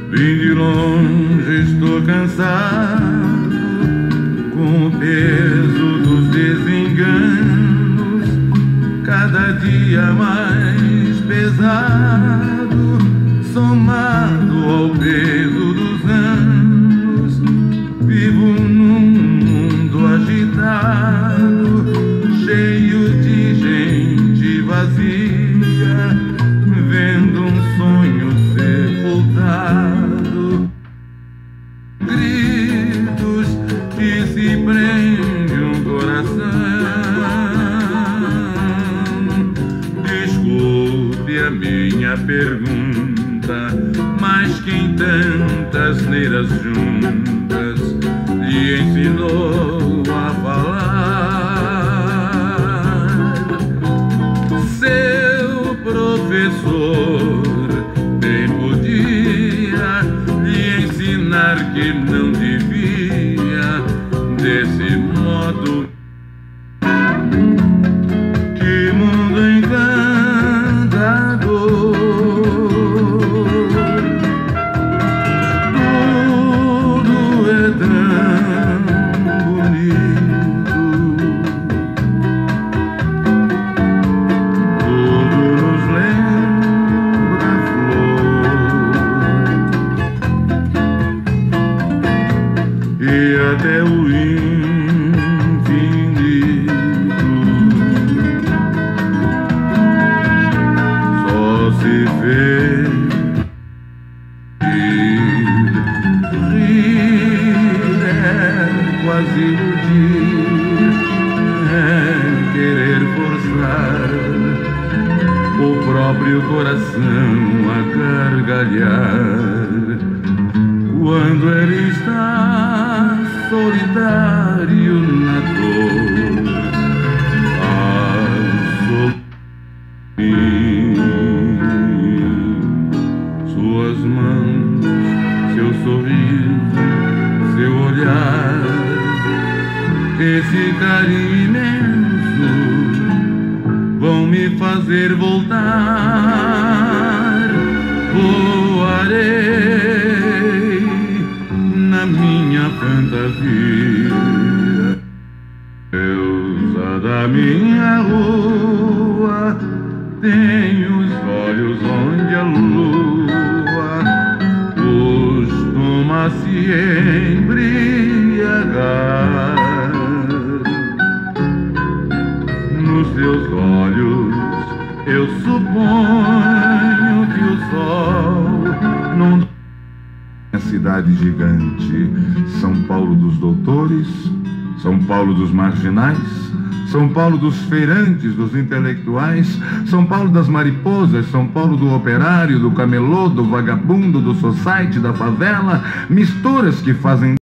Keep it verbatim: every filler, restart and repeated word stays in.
Vim de longe, estou cansado com o peso dos desenganos, cada dia mais pesado, somado ao peso dos anos. Vivo num mundo agitado, cheio de gente vazia, vendo um sonho sepultado. Gritos que se prende um coração. Desculpe a minha pergunta, mas quem tantas neiras juntas lhe ensinou a falar? Seu professor bem podia lhe ensinar que não devia desse modo. Que mundo encantador, tudo é tão bonito, tudo nos lembra a flor e até o se vê. Rir é quase iludir, é querer forçar o próprio coração a gargalhar quando ele está solitário na dor. Ah, sou suas mãos, seu sorriso, seu olhar, esse carinho imenso vão me fazer voltar. Voarei na minha fantasia, deusa da minha rua, tem os olhos onde a lua costuma se embriagar. Nos seus olhos eu suponho que o sol não... A cidade gigante, São Paulo dos doutores, São Paulo dos marginais, São Paulo dos feirantes, dos intelectuais, São Paulo das mariposas, São Paulo do operário, do camelô, do vagabundo, do society, da favela, misturas que fazem